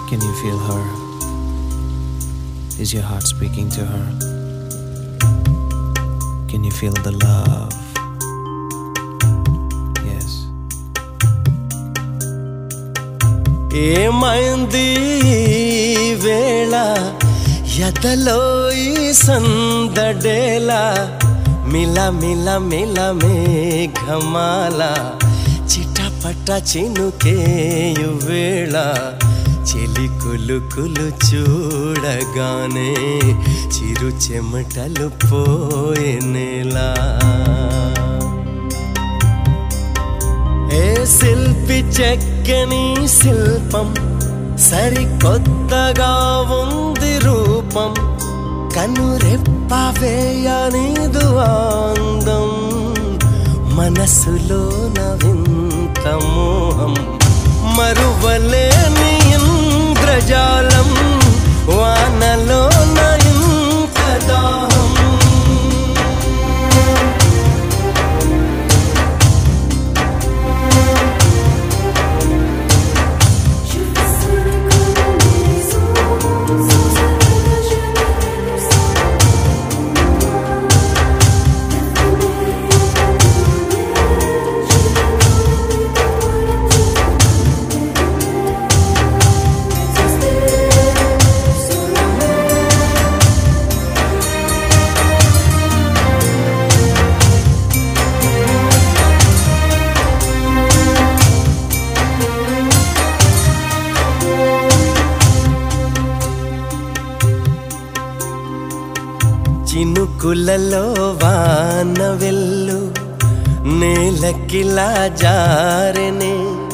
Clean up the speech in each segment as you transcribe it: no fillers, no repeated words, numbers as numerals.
Can you feel her? Is your heart speaking to her? Can you feel the love? Yes. ఏమైంది వేళ ఎదలో ఈ సందడేలా మిల మిల మిల మేఘమాల చిటపట చినుకేయు వేళ చెలి కులుకులు చూడగానే చిరు చెమటలు పోయేనేలా ఏ శిల్పి చెక్కని శిల్పం సరికొత్తగా ఉంది రూపం కనురెప్ప వేయనిదు అందం మనసులోన వింత మోహం మరువలేని ఇంద్రజాలం వానలోన ఇంత దాహం చినుకులలో వాన వెల్లు నేలకిలా జారెనే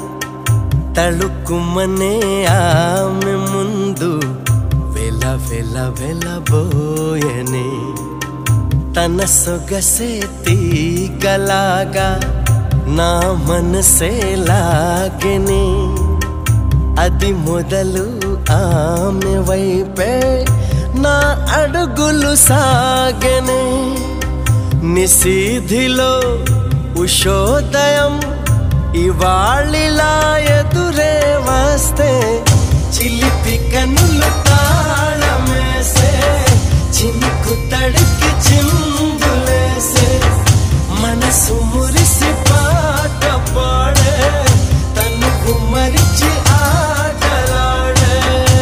తళుకుమనే ఆమె ముందు వెల వెల వెలబోయనే తన సొగసే తీగలాగా నా మనసే లాగెనే అది మొదలు ఆమె వైపే నా అడుగులు సాగెనే నిశీధిలో ఉషోదయం ఇవాళిలా ఎదురే వస్తే చిలిపి కన్నులు తాళమేసే చినుకు తడికి చిందులేసే మనసు మురిసి పాట పాడే తనుకు మరిచి ఆటలాడే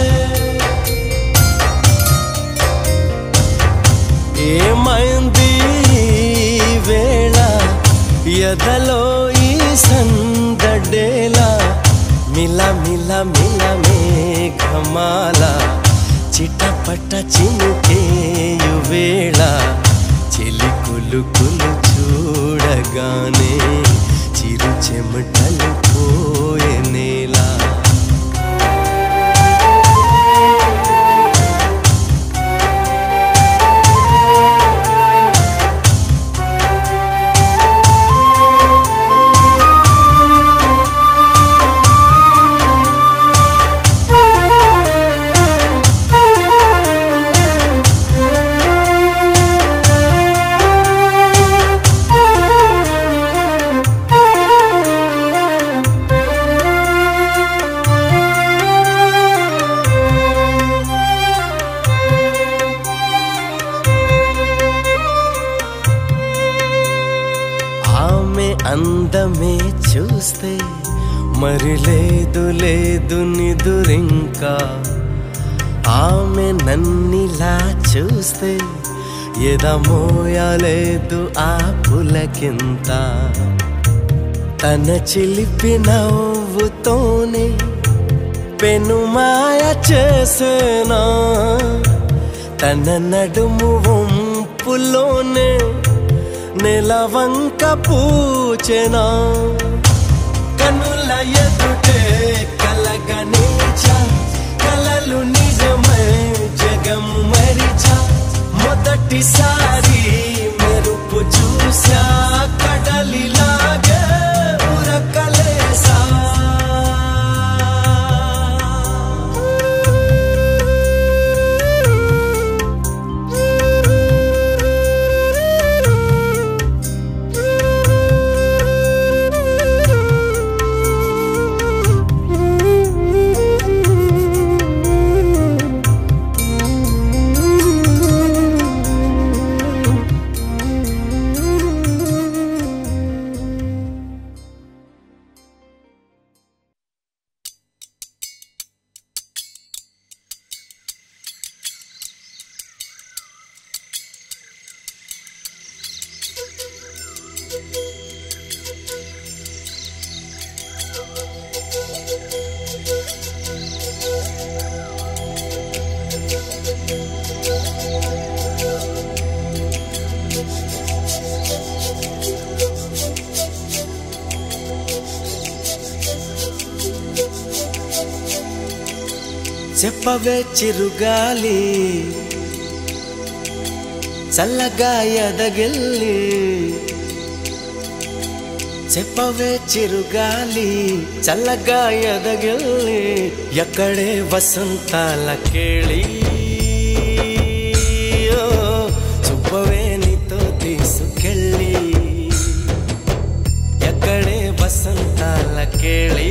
ఏమైంది వేళ ఎదలో ఈ సందడేలా మిల మిల మిల మేఘమాల చిటపట చినుకేయు వేళ చెలి కులుకులు చూడగానే చిరు చెమటలు పోయేనేలా అందమే చూస్తే మరి లేదు లేదు నిదురింకా ఆమె నన్నిలా చూస్తే ఎదమోయలేదు ఆ పులకింత తన చిలిపి నవ్వుతోనే పెనుమాయ చేసేనా తన నడుము వంపులోనే నెలవంక పూచెనా కనుల ఎదుటే కలగనిచా కలలు నిజమై జగం మరిచా మొదటిసారి మెరుపు చూసా కడలిలాగే ఉరకలేసా చెప్పవే చిరుగాలి చల్లగా ఎదగిల్లి చెప్పవే చిరుగాలి చల్లగా ఎదగిల్లి ఎక్కడే వసంతాల కేళి చూపవే నీతో తీసుకెళ్ళి ఎక్కడే వసంతాల కేళి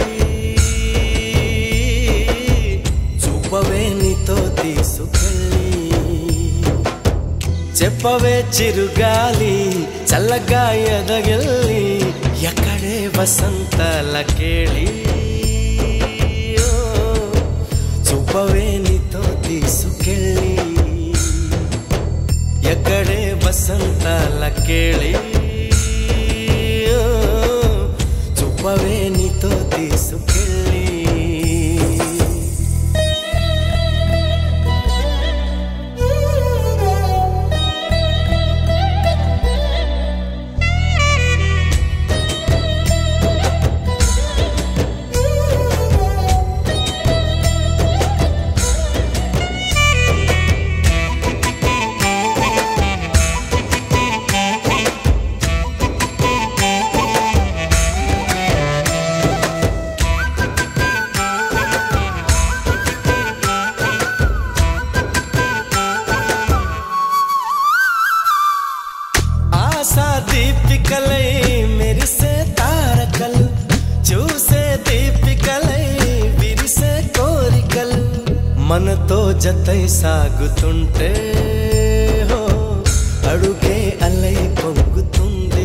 చూపవే నీతో తీసుకెళ్ళి చెప్పవే చిరుగాలి చల్లగా ఎదగిల్లి ఎక్కడే వసంతాల కేళి చూపవే నీతో తీసుకెళ్ళి ఎక్కడే వసంతాల కేళి చూపవే నీతో తీసుకెళ్ళి దీపికలై మెరిసే తారకలు చూసే దీపికలై విరిసే కోరికలు మనతో జతై సాగుతుంటే హో అడుగే అలై పొంగుతుంది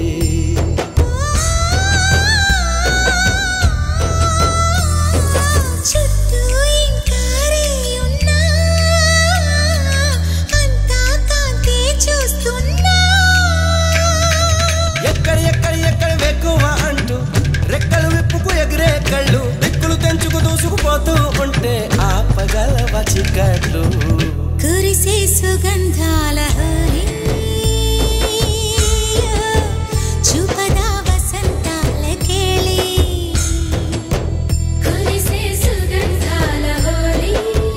రెక్కలు విప్పుకు ఎగిరే కళ్ళు దిక్కులు తెంచుకు దూసుకుపోతూ ఉంటే ఆపగలవ చికట్లు కురిసే సుగంధాల హరి చూపదా వసంతాల కేళి కురిసే సుగంధాల హరి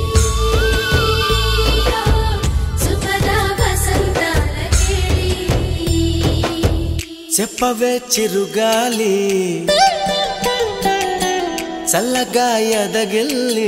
చూపదా వసంతాల కేళి చెప్పవే చిరుగాలి చల్లగా ఎదగిల్లి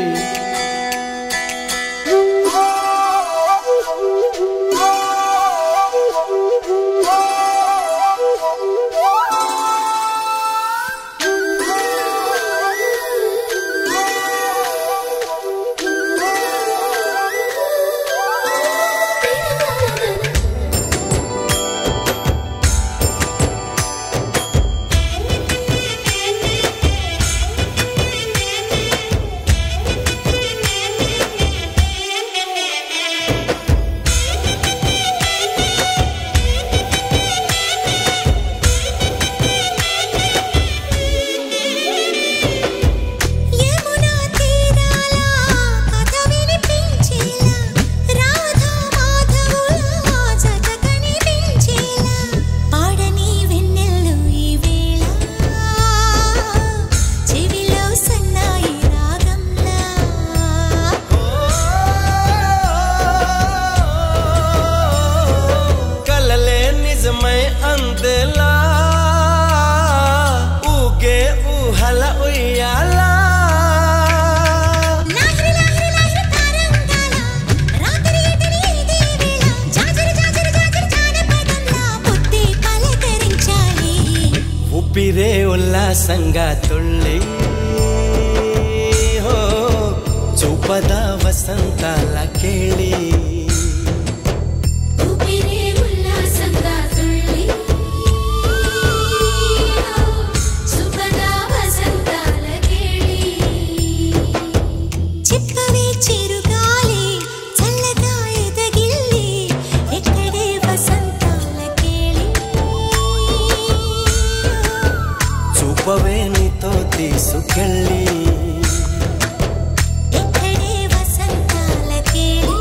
अंदेला ऊगे ऊहला उయ్యాలా లాహిరి లాహిరి లాహిరి తారంగాల రాత్రి ఎదిరి ఇదే వేళ జాజరి జాజరి జాజరి జానపదంలా బుద్ధి పలకరించాలి ఊపిరే ఉల్లాసంగా తుళ్ళి హో చూపదా వసంతాల కేళి తీసుకెళ్ళి ఎక్కడే వసంతాల కేళి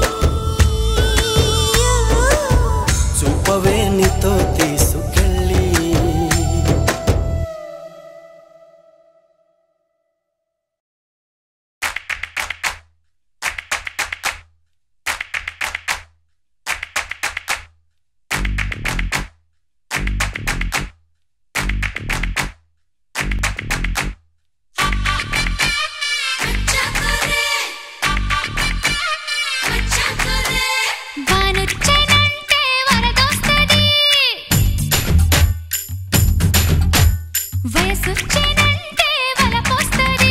చూపవే నీతో తీసుకెళ్ళి వానొచ్చేనంటే వరదొస్తది వయసొచ్చేనంటే వలపొస్తది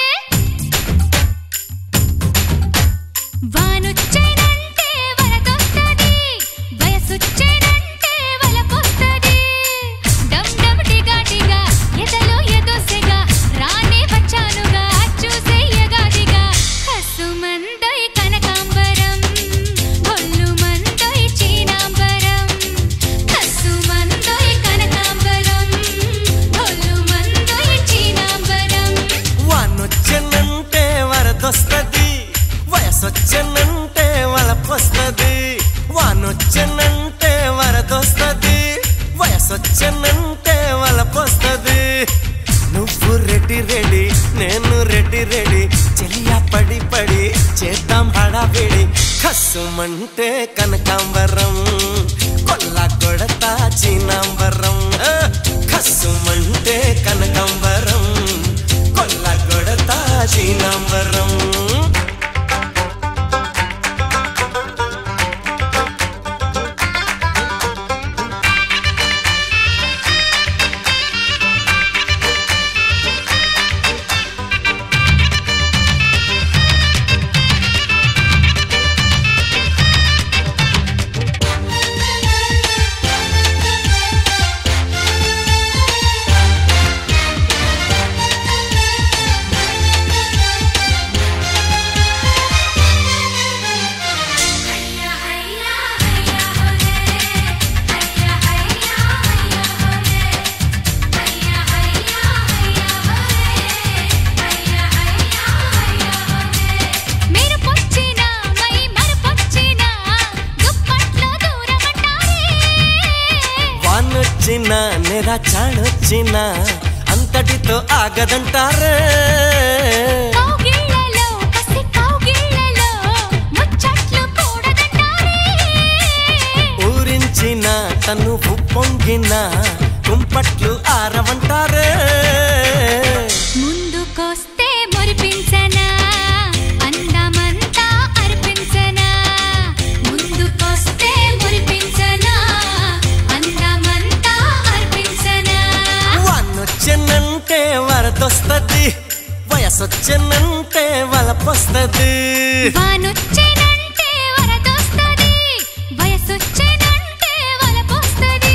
వానొచ్చేనంటే వరదొస్తది వయసొచ్చేనంటే వలపొస్తది డమ్ డమ్ టిగా టిగా ఎదలో ఎదోసెగా రానే వచ్చానుగా చూసే ఎగాదిగా కసుమందై కనకాంబరం ఒళ్ళు మందై చీనాంబరం కసుమందై కనకాంబరం ఒళ్ళు మందై చీనాంబరం వానొచ్చెనంటే వరదొస్తది వయసొచ్చెనంటే వలపొస్తది వానొచ్చెనంటే వరదొస్తది వయసొచ్చెనంటే వలపొస్తది నువ్వు రెడ్డి రెడీ నేను రెడ్డి రెడీ చెలియా పడి పడి చేద్దాం హడావిడి కసుమంటే కనకాంబరం కొల్ల కొడతా చీనాంబరం కసుమంటే కనకాంబరం కొల్ల కొడతా చీనాంబరం మెరుపొచ్చినా మై మరుపొచ్చినా దుప్పట్లో దూరమంటారే వానొచ్చినా నెరా చాణొచ్చినా అంతటితో ఆగదంటారే కౌగిళ్ళలో పసి కౌగిళ్ళలో ముచ్చట్లు కూడదంటారే ఊరించిన తను పొంగిన కుంపట్లు ఆరవంటారే ముందుకొస్తే మురిపించనా అందమంతా అర్పించనా ముందుకొస్తే మురిపించనా అందమంతా అర్పించనా వానొచ్చెనంటే వరదొస్తది వయసొచ్చెనంటే వలపొస్తది వానొచ్చేనంటే వరదొస్తది వయసొచ్చేనంటే వలపొస్తది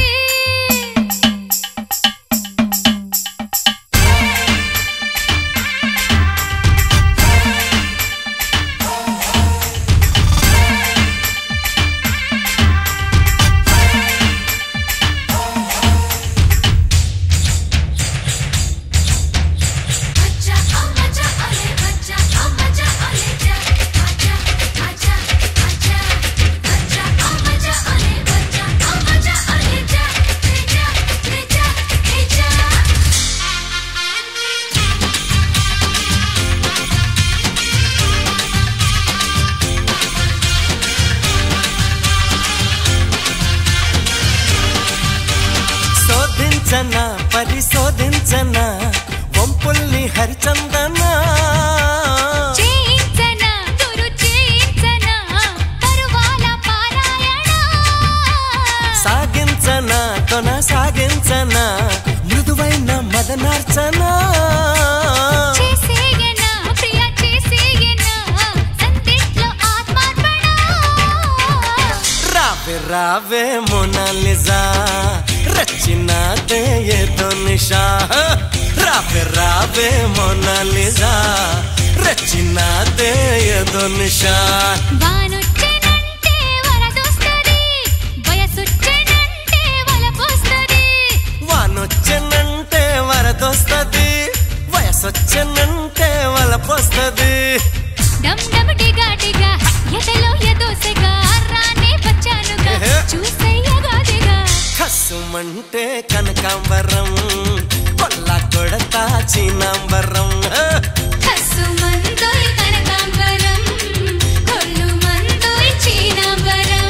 అచ్చా అమ్మచ్చా అలే బచ్చా అమ్మచ్చా అలే జా అచ్చా అచ్చా అచ్చా అచ్చా అమ్మచ్చా అలే బచ్చా అమ్మచ్చా అలే జా జా జా జా శోధించనా పరిశోధించనా వంపుల్ని హరిచందనా చేయించనా గురు చేయించనా పరువాల పారాయణ సాగించనా కొనసాగించనా మృదువైన మదనార్చనా చేసేయనా ప్రియ చేసేయనా సందిట్లో ఆత్మార్పణ రావే రావే మోనాలిజా రచినాదే ఏదో నిషా రావే రావే మోనాలిజా రచినాదే ఏదో నిషా వానొచ్చేనంటే వరదొస్తది వయసొచ్చేనంటే వలపొస్తది వానొచ్చెనంటే వరదొస్తది వయసు వయసొచ్చనంటే వలపొస్తది డమ్ డమ్ డిగా డిగా ఎదలో ఎదోసెగా రానే వచ్చానుగా చూసయ్యగాదిగా కసుమంటే కనకాంబరం కొల్లా కొడతా చీనాంబరం కసుమందోయ్ కనకాంబరం కొల్లుమందోయ్ చీనాంబరం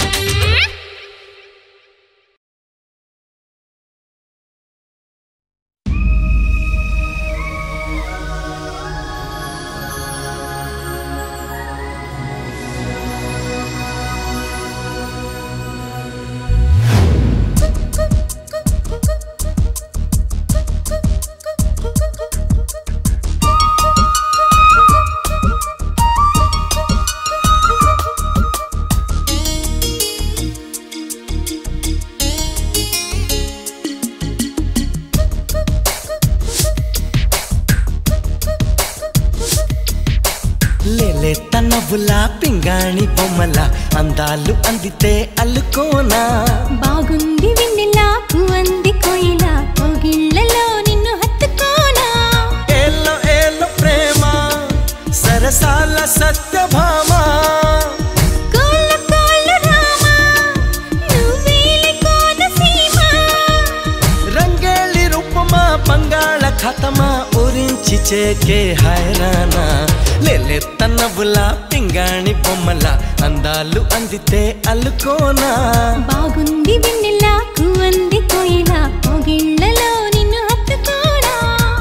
నవ్వులా పింగాణి బొమ్మల అందాలు అందితే అల్లుకోనా బాగుంది వెన్నెలా పువ్వంది కోయిలా కోగిళ్ళలో నిన్ను హత్తుకోనా ఏలో ఏలో ప్రేమ సరసాల సత్యభామ కోళ్ళ కోళ్ళ రామ నువ్వేలి కోనసీమ రంగేళి రూపమా బంగాళ ఖతమా ఊరించి చేకే హైరానా లేలేత నవ్వులా పింగాణి బొమ్మల అందాలు అందితే అల్లుకోనా బాగుంది వెన్నెలా పువ్వంది కోయిలా కోగిళ్ళలో నిన్ను హత్తుకోనా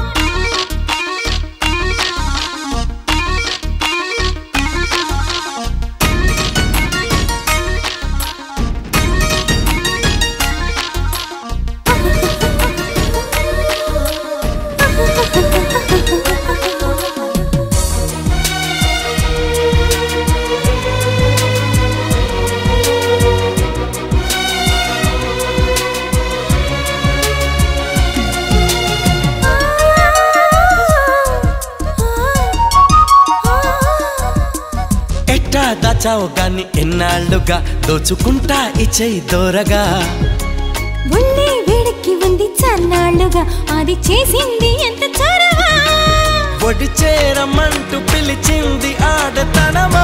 దాచావు గాని ఎన్నాళ్ళుగా దోచుకుంటా ఇచ్చై దూరగా ఒళ్ళే వేడికి ఉంది చన్నాళ్ళుగా అది చేసింది ఎంత చొరవా ఒడి చేరమంటూ పిలిచింది ఆడతనమా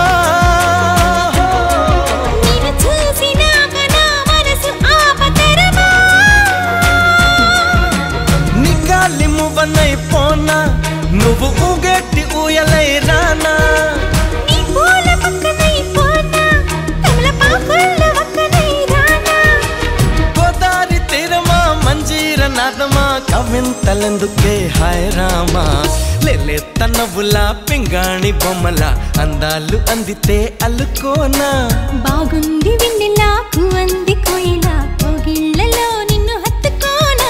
నిన్ను చూసినాక నా మనసు ఆపతరమా నీ గాలి మువ్వనై పోనా నువ్వు ఊగెట్టి ఊయలై రానా నీ పూల పక్కనై పోనా తమలపాకుల పక్కనై రానా గోదారి తీరమా మంజీర నాదమా కవింతలెందుకే హాయ్ రామా లేలేత నవ్వులా పింగాణి బొమ్మల అందాలు అందితే అల్లుకోనా బాగుంది వెన్నెలా పువ్వంది కోయిలా కోగిళ్ళలో నిన్ను హత్తుకోనా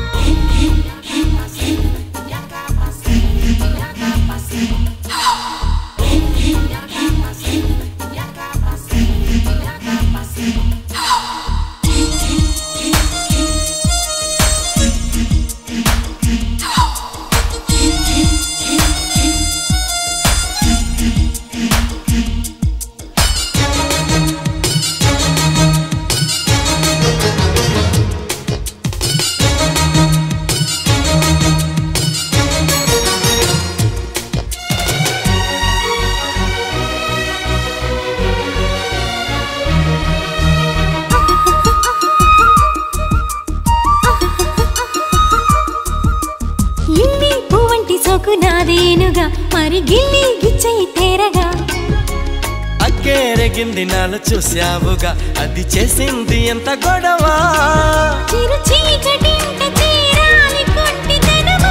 నాదేనుగా మరి గిల్లి గిచ్చై తేరగా అక్కేరగింది నాలో చూసావుగా అది చేసింది ఎంత గొడవ చిరు చీకటింట చేరాలి కొంటితనమా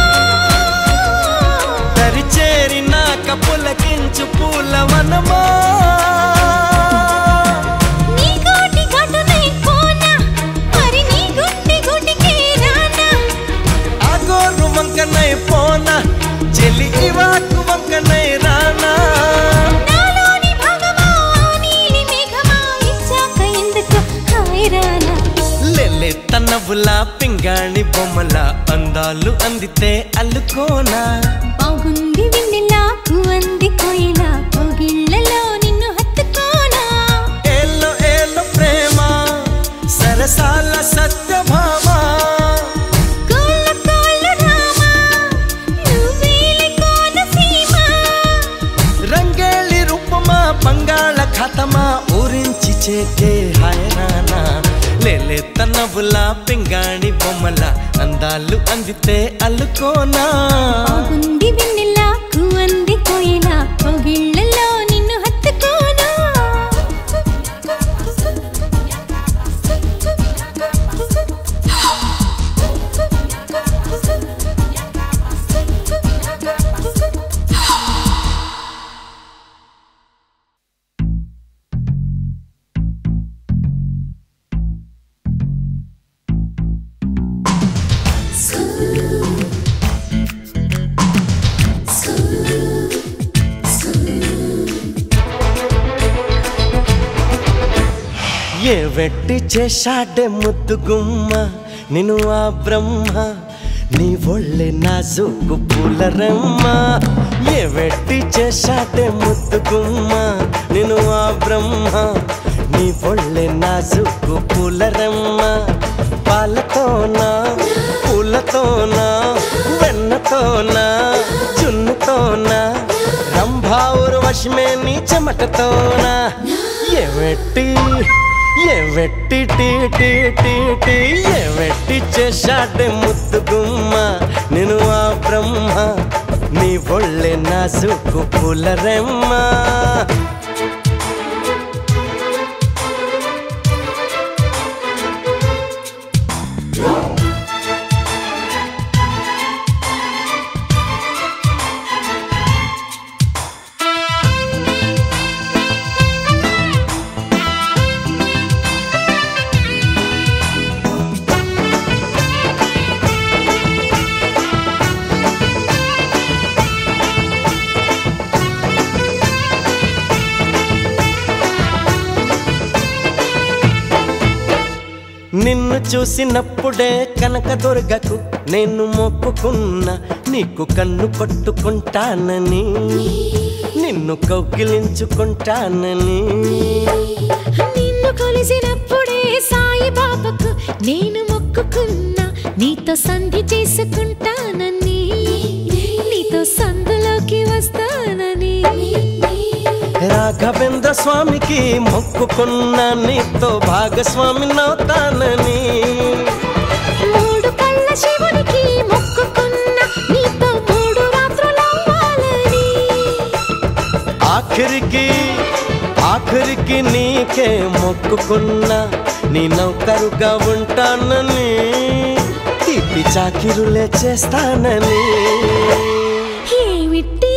తరిచేరినాక పులకించు పూలవనమా నీ గోటి గటునై పోనా మరి నీ గుండె గుటికే రానా ఆ గోరు వంకనై పోనా చెలి ఇవాకు వంకనై రానా నాలోని భాగమా నీలి మేఘమా ఇచ్చాక ఎందుకు హాయ్ రానా లేలేత నవ్వులా పింగాణి బొమ్మల అందాలు అందితే అల్లుకోనా బాగుంది వెన్నెలా పువ్వంది కోయిలా కోగిళ్ళలో నిన్ను హత్తుకోనా ఏలో ఏలో ప్రేమ సరసాల సత్యభామ కోళ్ళ కోళ్ళ రామ నువ్వే చేకే హాయరానా లేలే తన బులా పింగాణి బొమ్మల అందాలు అందితే అల్లుకోనా బాగుంది వెన్నెల కువంది కోయిల కోగిళ్ళలో నిన్ను హత్తుకోనా ఏ వెట్టి చేశాడే ముద్దు గుమ్మ నిన్ను ఆ బ్రహ్మ నీ ఒళ్ళే నాజుకు పూలరమ్మ ఏ వెట్టి చేశాడే ముద్దు గుమ్మ నిన్ను ఆ బ్రహ్మ నీ ఒళ్ళే నాజుకు పూలరమ్మ పాలతోనా పూలతోనా వెన్నతోనా జున్నుతోనా రంభా ఉర్వశమే నీ చెమటతోనా ఏ వెట్టి టీ టీ టీ టీ ఏ వెట్టి చేశాడే ముద్దు గుమ్మ నేను ఆ బ్రహ్మ నీ ఒళ్ళే నాజుకు పూలరెమ్మ నిన్ను చూసినప్పుడే కనకదుర్గకు నేను మొక్కుకున్నా నీకు కన్ను పట్టుకుంటానని నిన్ను కౌగిలించుకుంటానని నిన్ను కలిసినప్పుడే సాయిబాబాకు నేను మొక్కుకున్నా నీతో సంధి చేసుకుంటానని నీతో సందులోకి వస్తానని రాఘవేంద్ర స్వామికి మొక్కుకున్నా నీతో భాగస్వామి నవుతానని మూడు కళ్ళ శివునికి మొక్కుకున్నా నీతో మూడు రాత్రులవ్వాలని ఆఖరికి నీకే మొక్కుకున్నా నీ నౌకరుగా ఉంటానని తీపి చాకిరులే చేస్తానని ఏమిటి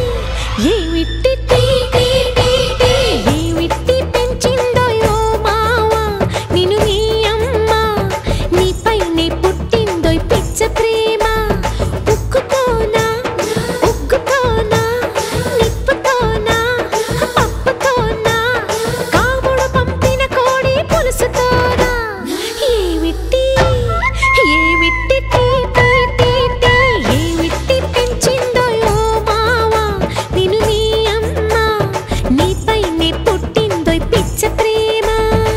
ఏమిటి పెంచిందో యో మావా నిన్ను నీ అమ్మ నీపైనే పుట్టిందో పిచ్చ ప్రేమ ఉక్కుతోనా నిప్పుతోనా పప్పుతోనా కాముడు పంపిన కోడి పులుసుతోనా ఏమిటి ఏమిటి పెంచిందో యో మావా నిన్ను నీ అమ్మ నీపైనే పుట్టిందో పిచ్చ ప్రేమ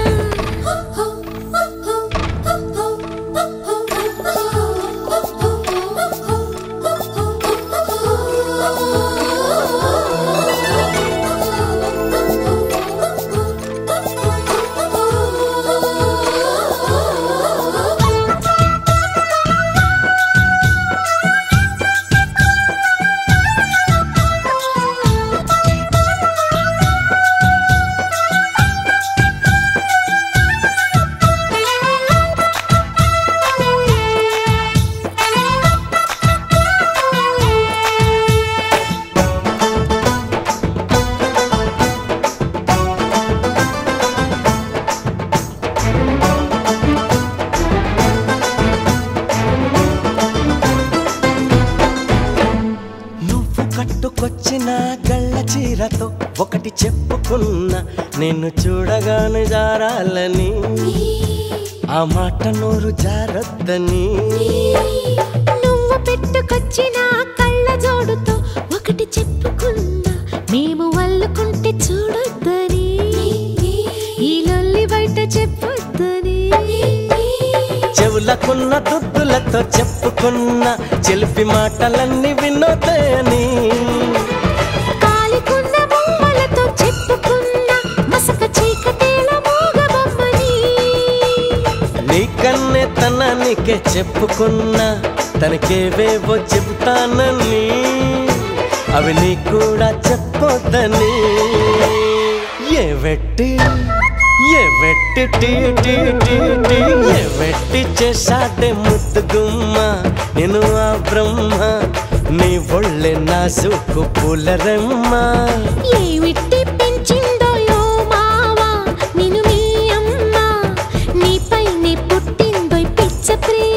కట్టుకొచ్చిన గళ్ళ చీరతో ఒకటి చెప్పుకున్నా నిన్ను చూడగానే జారాలని ఆ మాట నోరు జారొద్దని నువ్వు పెట్టుకొచ్చిన కళ్ళ జోడుతో ఒకటి చెప్పుకున్నా మేము వల్లుకుంటే చూడొద్దని ఈ లొల్లి బయట చెప్పొద్దని చెవులకున్న దుద్దులతో చెప్పుకున్న చిలిపి మాటలన్నీ వినోదయని కాలికున్న బొమ్మలతో చెప్పుకున్న మసక చీకటేల కన్నే తనానికే చెప్పుకున్నా తనకేవేవో చెబుతానని అవి నీ కూడా చెప్పొద్దని ఏ వెట్టి చేశాడే ముద్దుగుమ్మ నేను ఆ బ్రహ్మ నీ ఒళ్ళే నాజుకు పూలరమ్మ ఏమిటి పెంచిందో యో మావా నిన్ను మీ అమ్మ నీపైనే పుట్టిందో పిచ్చ ప్రేమ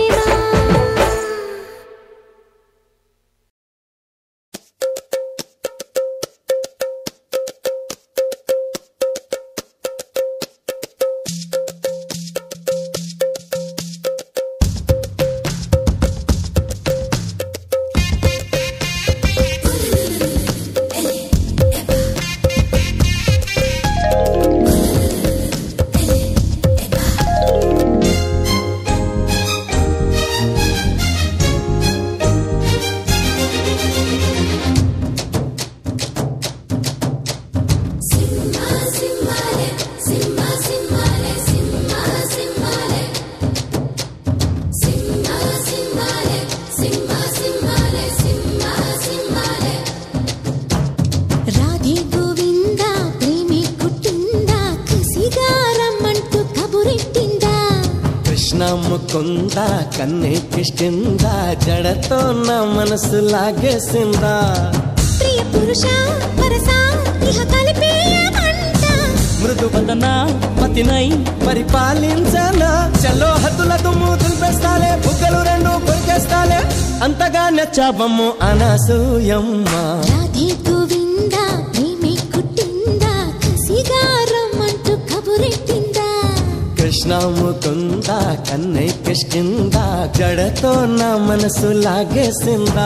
ముకుందా కన్నెక్కిష్టిందా జడతో నా మనసు లాగేసిందా ప్రియ పురుష వరస ఇహ కలిపేయమంట మృదు వదన పతినై పరిపాలించనా చలో హద్దుల దుమ్ము దులిపేస్తాలే బుగ్గలు రెండు కొరికేస్తాలే అంతగా నచ్చావమ్ము అనసూయమ్మ రాధే గోవిందా ప్రేమే కుట్టిందా కసిగా రమ్మంటూ కబురెట్టిందా కృష్ణ ముకుందా కన్నెక్కిష్టిందా జడతో నా మనసు లాగేసిందా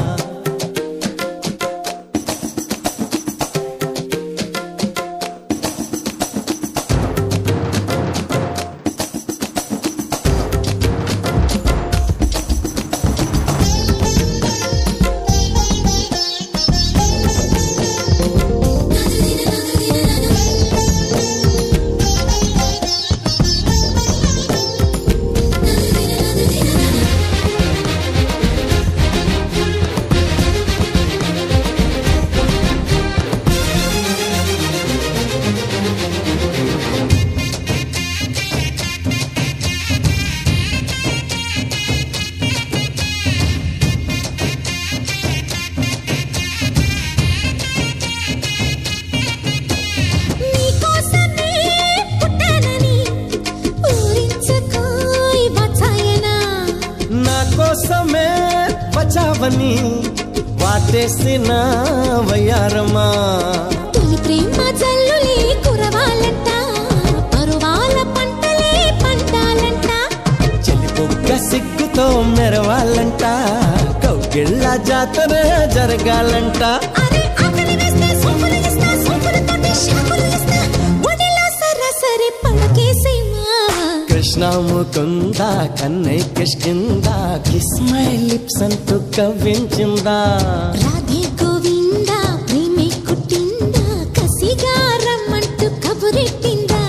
వాటేసిన వయ్యారమా తొలి ప్రేమ జల్లులే కురవాలంట పరువాల పంటలే పంటాలంట చెలిపొక్క సిగ్గుతో మెరవాలంట కౌగిళ్ళ జాతర జరగాలంట అరే ఆకలి వేస్తే సోపులు ఇస్తా సోపులతోటి షాపులు ఇస్తా ఒడిలో సరాసరి పడకేసే మావా కృష్ణ ముకుందా కన్నెక్కిష్టిందా కిస్ మై లిప్స్ అంటూ కవ్వించిందా రాధే గోవిందా ప్రేమే కుట్టిందా కసిగా రమ్మంటూ కబురెట్టిందా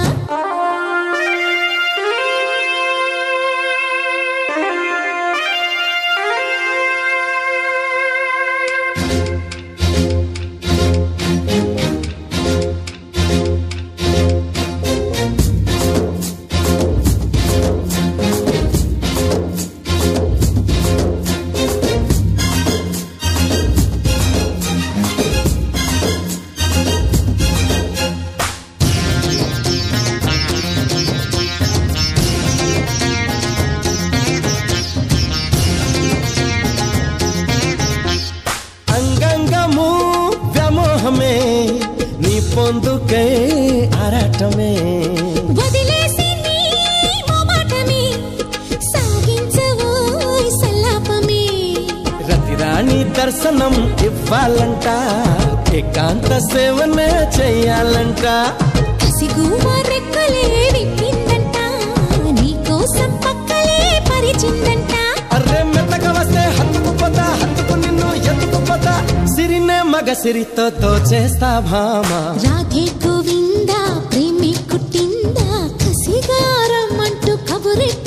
నీ పొందుకే ఆరాటమే వదిలేసి నీ మోమాటమే సాగించవోయ్ సల్లాపమే రతిరాణి దర్శనం ఇవ్వాలంట ఏకాంత సేవనే చెయ్యాలంట కసిగువ రెక్కలే విప్పిందంట నీకోసం పక్కలే పరిచిందంట అర్రే మెత్తగా వస్తే హత్తుకుపోతా హత్తుకు నిన్ను ఎత్తుకుపోతా సిరినే మగ సిరితో తోచేస్తా భామా రాధే గోవిందా ప్రేమే కుట్టిందా కసిగా రమ్మంటూ కబురెట్టిందా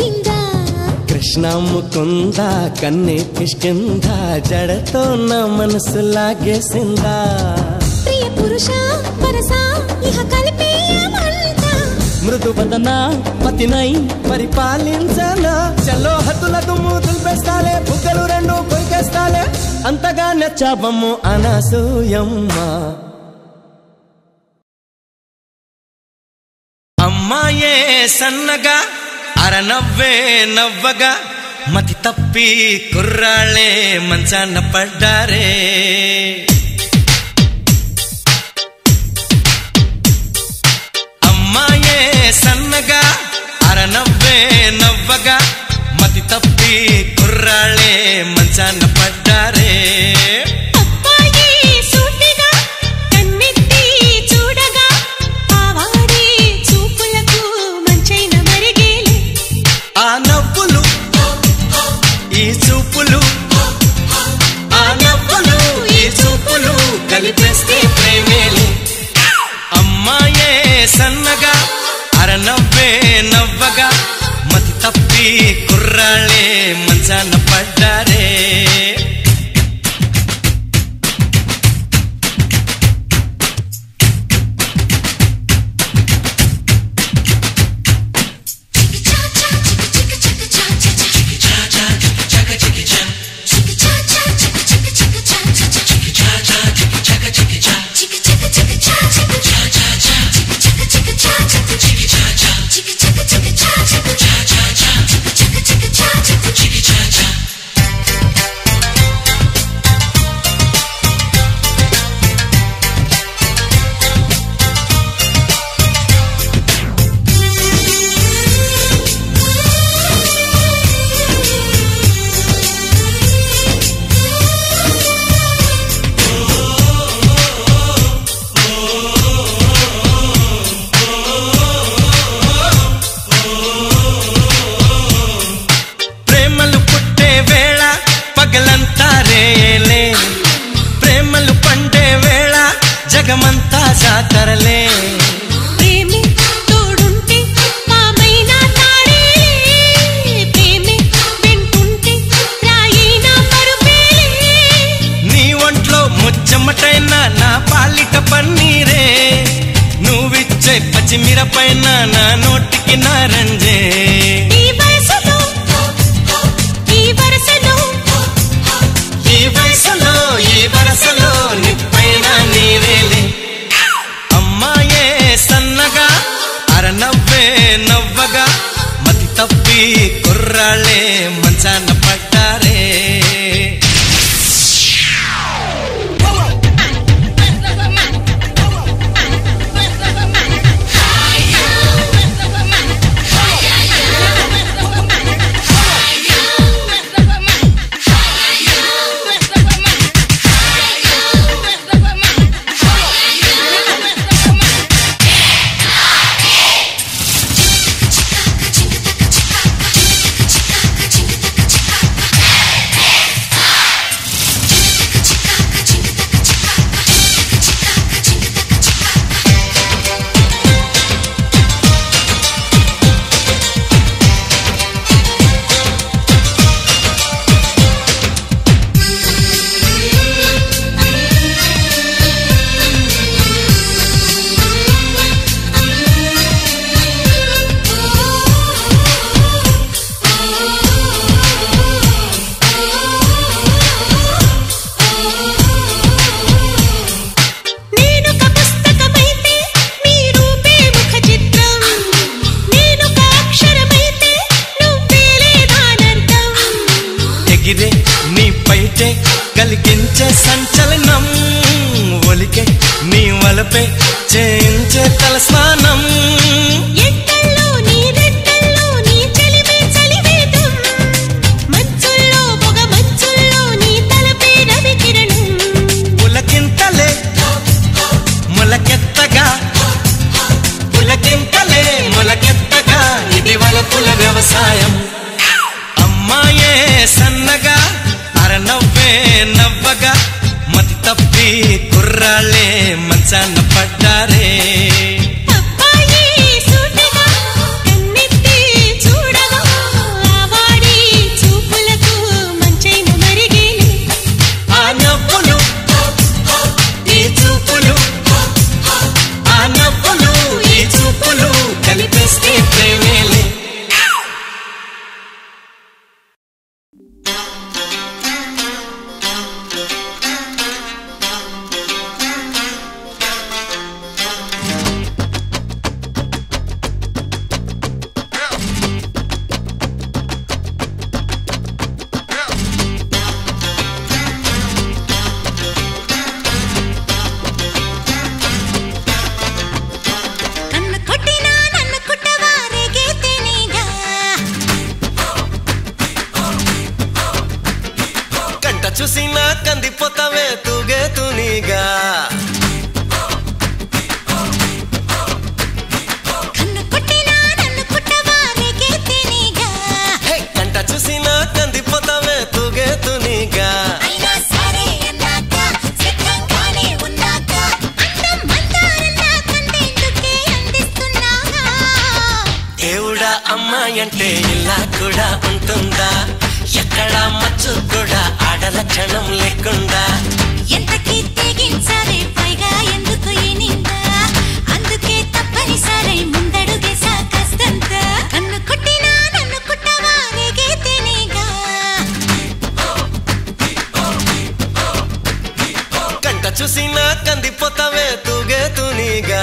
కృష్ణ ముకుంద కన్నే కిష్కింద జడతో నా మనసు లాగేసిందా ప్రియ పురుష వరస ఇహ కలిపేయమంట మృదు వదన పతినై పరిపాలించనా చలో హద్దులకు మూతులు పెస్తాలే బుగ్గలు రెండు కొరికేస్తాలే అంతగా నచ్చావమ్ము అనసూయమ్మ అమ్మాయే సన్నగా అరనవ్వే నవ్వగా మతి తప్పి కుర్రాళ్ళే మంచాన పడ్డారే అమ్మాయే సన్నగా అరనవ్వే నవ్వగా మతి తప్పి కుర్రాళ్ళే మంచాన పడ్డారే కలిపేస్తే ప్రేమేలే అమ్మాయే సన్నగా అరనవ్వే నవ్వగా మతి తప్పి కుర్రాళ్ళే మంచాన పడ్డారే జగమంతా జాతరలే ప్రేమే తోడుంటే మామైనా తాడే ప్రేమే వెంటుంటే రాయినా పరుపేలే నీ ఒంట్లో ముచ్చమటైన నా పాలిట పన్నీరే నువ్విచ్చే పచ్చిమిరపైన నా నోటికి నారంజే ఈ వయసులో ఈ వరసలో ఈ వయసులో ఈ వరసలో నిప్పైన నీవేలే అమ్మాయే సన్నగా అరనవ్వే నవ్వగా మతి తప్పి కుర్రాళ్ళే మంచాన పడ్డారే నీ పైటే కలిగించే సంచలనం ఒలికే నీ వలపే చేయించే తలస్నానం ఎట్టల్లో నీ రెట్టల్లో నీ చలివే చలివేదం మంచుల్లో పొగ మంచుల్లో నీ తలపే రవి కిరణం పులకింతలే మొలకెత్తగా పులకింతలే మొలకెత్తగా ఇది వలపుల వ్యవసాయం అమ్మాయే సన్నగా అరనవ్వే నవ్వగా మతి తప్పి కుర్రాళ్ళే మంచాన పడ్డారే అబ్బాయి సూటిగా కన్నెత్తి చూడగా ఆవాడి చూసినా కందిపోతావే తూగే తునిగా కన్ను కొట్టినా నన్ను కుట్టవా రేగే తినిగా కంట చూసినా కందిపోతావే తూగే తునిగా అయినా సరే అన్నాక సిద్ధంగానే ఉన్నాక అందం మందారన్నా కంటేందుకే అందిస్తున్నాగా దేవుడా అమ్మాయి అంటే ఇలా కూడా ఉంటుందా ఎక్కడా మచ్చు కూడా ఆడల క్షణం లేకుండా ఎంతకీ తెగించాలే పైగా ఎందుకు ఈ నింద అందుకే తప్పనిసరై ముందడుగేసా కష్టంత కన్ను కొట్టినా నన్ను కుట్టవా రేగే తినిగా కంట చూసినా కందిపోతావే తూగే తునిగా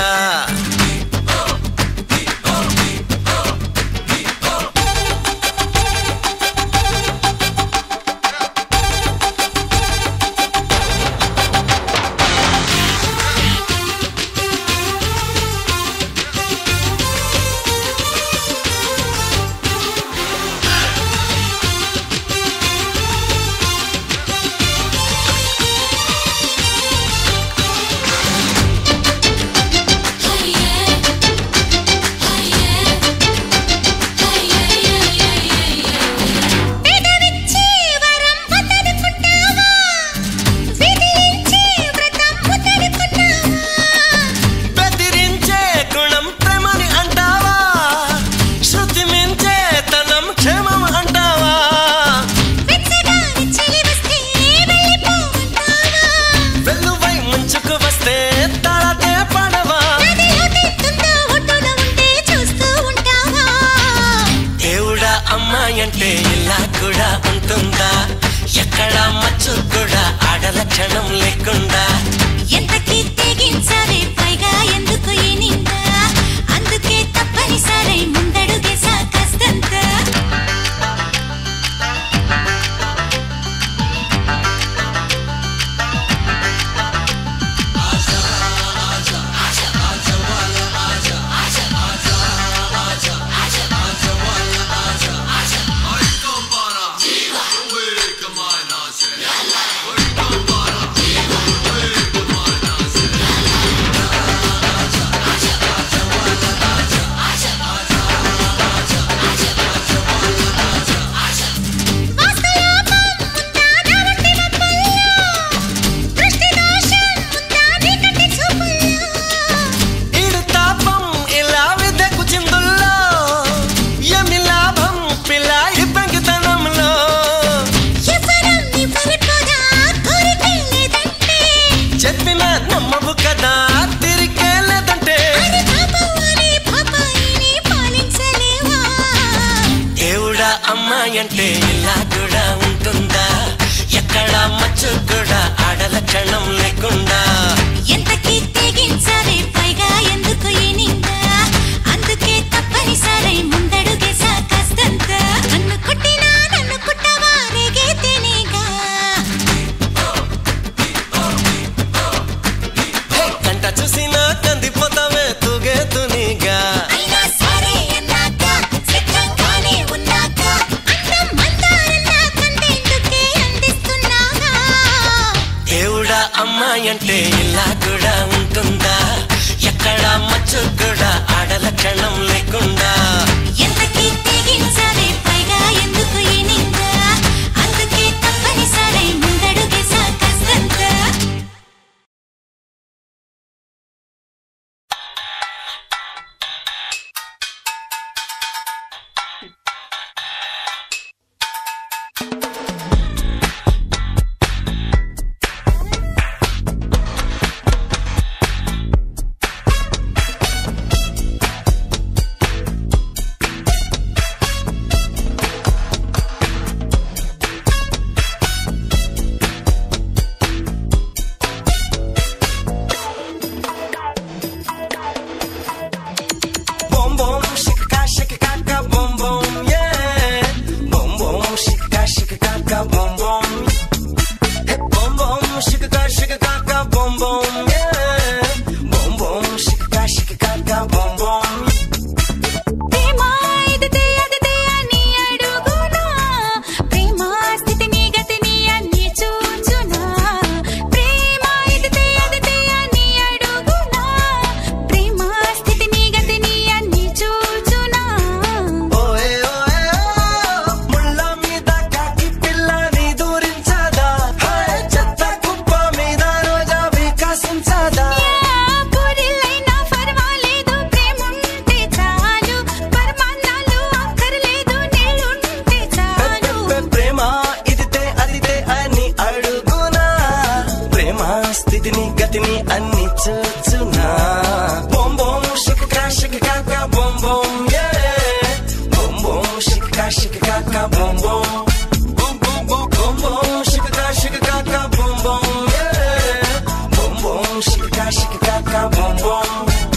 పెదవిచ్చి వరం వదలుకుంటావా విధించి వ్రతం ముద్దడుకున్నావా బెదిరించే గుణం ప్రేమని అంటావా శృతి మించే తనం క్షేమం అంటావా వెచ్చగాని చలి వస్తే వెళ్ళిపోమంటావా వెల్లువై ముంచుకు వస్తే తాళతే పడవా నదిలో తెస్తుందో ఒడ్డున ఉంటే చూస్తూ ఉంటావా దేవుడా అమ్మాయి అంటే ఇలా కూడా ఉంటుందా ఎక్కడా మచ్చు కూడా ఆడల క్షణం లేకుండా ఎంతకీ తెగించాలే పైగా ఎందుకు ఈ నింద అందుకే తప్పనిసరై ముందడుగేసా కష్టంత వాస్తలోపం ఉందా నా వంటి వంపల్లో దృష్టి దోషం ఉందా నీ కంటి చూపుల్లో ఈడు తాపం ఇలా విదకు చిందుల్లో ఎమి లాభం పిల్ల ఈ పెంకితనంలో ఎవరం నివ్వరిపోదా కోరికే లేదంటే చెప్పిన నమ్మవు కదా తిరిగే లేదంటే అరే పాపం అనే పాపాయిని పాలించలేవా దేవుడా అమ్మాయి అంటే ఇలా కూడా ఉంటుందా ఎక్కడా మచ్చు కూడా ఆడల క్షణం లేకుండా ఎంతకీ తెగించాలే పైగా ఎందుకు ఈ నింద అందుకే తప్పనిసరై ముందడుగేసా కష్టంత కన్ను కొట్టినా నన్ను కుట్టవా రేగే తినిగా కంట చూసినా కందిపోతావే తూగే తునిగా అయినా సరే అన్నాక సిద్ధంగానే ఉన్నాక అందం మందారన్నా కంటేందుకే అందిస్తున్నాగా దేవుడా అమ్మాయి అంటే ఇలా కూడా ఉంటుందా ఎక్కడా మచ్చు కూడా ఆడల క్షణం లేకుండా ఎంతకీ తెగించాలే పైగా ఎందుకు ఈ నింద అందుకే తప్పనిసరై ముందడుగేసా కష్టంత స్థితిని గతిని అన్ని చూచునా బొమ్ బొమ్ షిక్కా షిక్కా బొమ్ బొమ్ బొమ్ బొమ్ షిక్కా షిక్కా బొమ్ బొమ్ బొమ్ బొమ్ బొమ్ బొమ్ షిక్కా షిక్కా బొమ్ బొమ్ బొమ్ బొమ్ షిక్కా షిక్కా బొమ్ బొమ్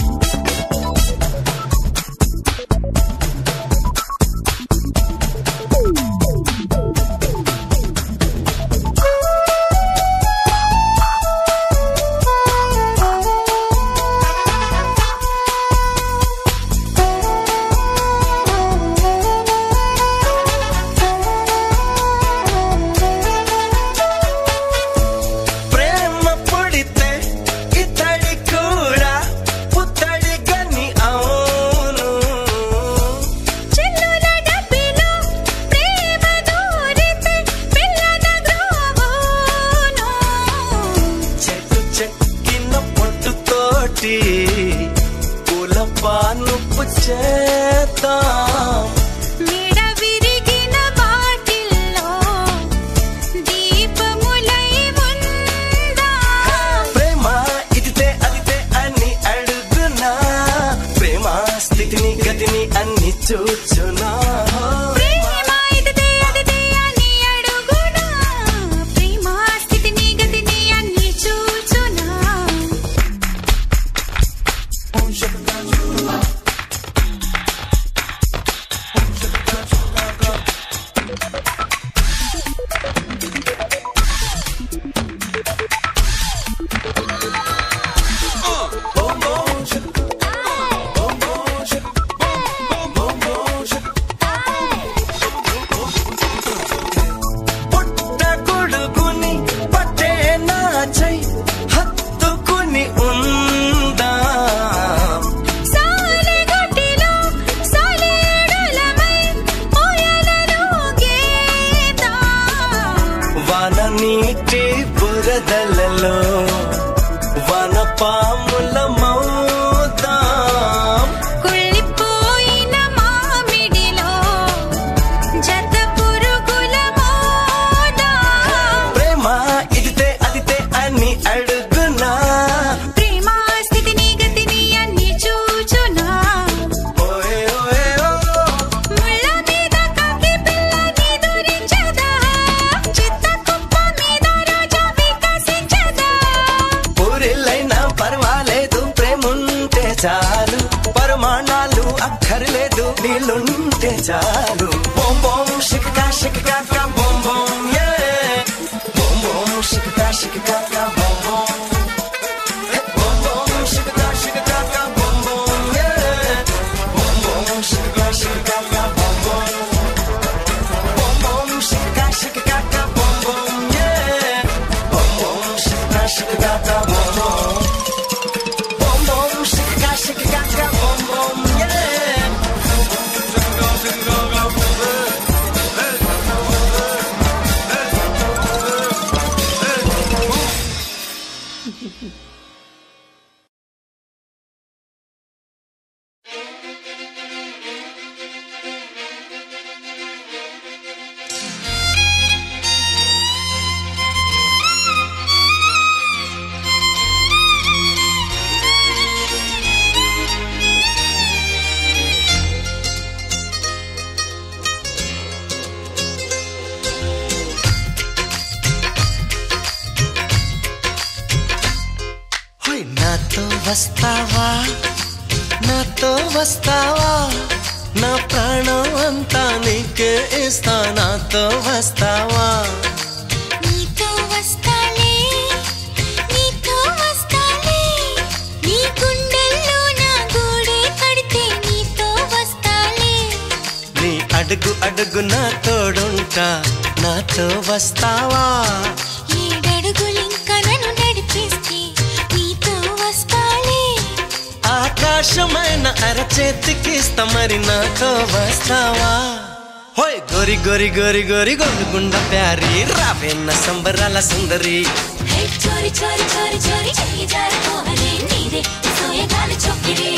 చాలు పరమాణాలు అక్కర్లేదు నీళ్ళుంటే చాలు బొమ్ బొమ్ షిక్కా షిక్కా బొమ్ బొమ్ బొమ్ బొమ్ షిక్కా షిక్కా బొమ్ బొమ్ బొమ్ బొమ్ షిక్కా షిక్కా బొమ్ బొమ్ బొమ్ బొమ్ షిక్కా షిక్కా బొమ్ బొమ్ బొమ్ బొమ్ షిక్కా షిక్కా బొమ్ బొమ్ బొమ్ బొమ్ షిక్కా షిక్కా బొమ్ బొమ్ వస్తావా నాతో వస్తావా నా ప్రాణం అంతా నీకే ఇస్తా నాతో వస్తావా నీతో వస్తాలే నీతో వస్తాలే నీ గుండెల్లో నా గూడే కడితే నీతో వస్తాలే నీ అడుగు అడుగు నా తోడుంటా నాతో వస్తావా ఏడడుగులింక నన్ను నడిపిస్తే నీతో వస్తాలే ఆకాశమైన అరచేతికిస్తా మరి నాతో వస్తావా హోయ్ గోరి గోరి గోరి గోరి గోలుగుండ ప్యారీ రావేన్న సంబరాల సుందరి చోరి చోరి చోరి చోరి చెయ్యి జారిపోవలే నీదే సోయగాలి చొక్కిడి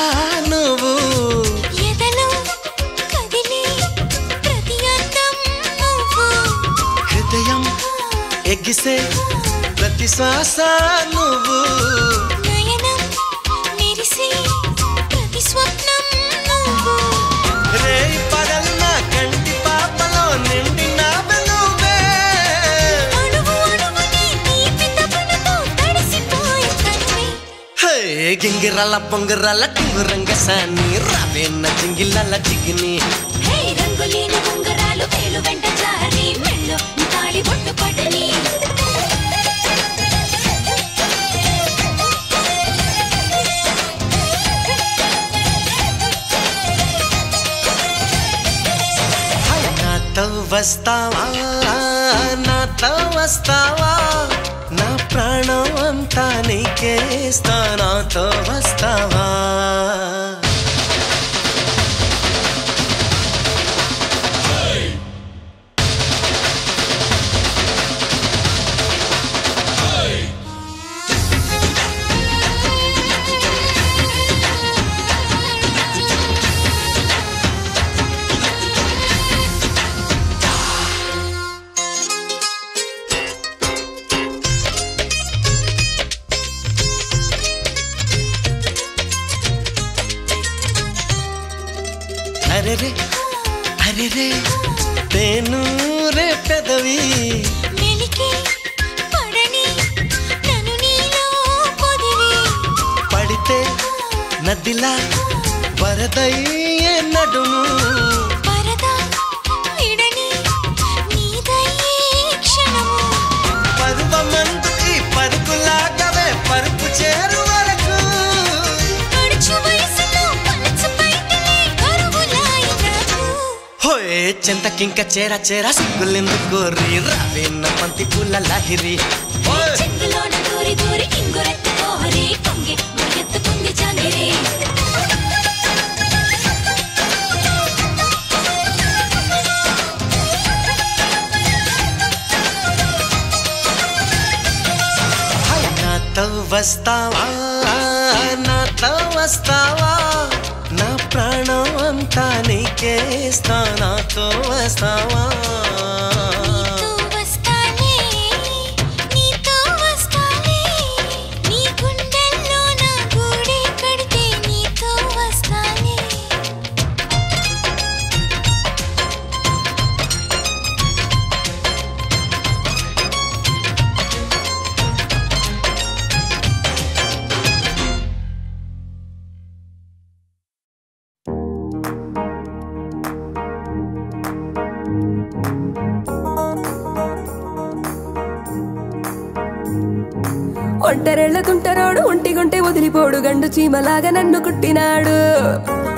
నువ్వు ఎదలో కదిలే ప్రతి అందం నువ్వు హృదయం ఎగిసే ప్రతి శ్వాస నువ్వు నయనం మెరిసే ప్రతి స్వప్నం నువ్వు రేయి పగలున కంటి పాపలో నిండినావే నువ్వే అణువు అణువుని తీపి తపనతో తడిసిపోయే తనువే హే గింగిరాల పొంగిరాల టింగురంగ సాని రావేన్న జింగిలాల జిగిని హే రంగులీన ఉంగరాలు వేలు వెంట జారి మెళ్ళో నీ తాళి బొట్టు పడని నాతో వస్తావా నాతో వస్తావా నా ప్రాణం అంతా నీకేస్తా నాతో వస్తావా అరే రే అరే రే తేను రే పెదవి మెలికి పడని నన్ను నీలో పొదివి పడితే నదిలా వరదయ్యే నడుము పరదా విడని నీదయ్యే క్షణము పరువమందు ఈ పరుగులాగవే పరుపు చేరు వరకు గడుచు వయసులో పలచు పైటలే కరువులాయి నాకు హోయ్ చింతకింక చేర చేర సిగ్గులెందుకు రావేన్న పంతి పూల లహిరి ఓయ్ చెంగులోన దూరి దూరి ఇంగురెత్త కోహరి కొంగి మురియెత్తుకుంది జాంగిరి నాతో వస్తావా నాతో వస్తావా నా ప్రాణం అంతా నీకేస్తా నాతో వస్తావా నీతో వస్తానే నీతో వస్తానే నీ గుండెల్లో నా గూడే కడితే నీతో వస్తానే ఒంటరెళ్ళ తుంటరోడు ఒంటిగుంటే వదిలిపోడు గండు చీమలాగా నన్ను కుట్టినాడు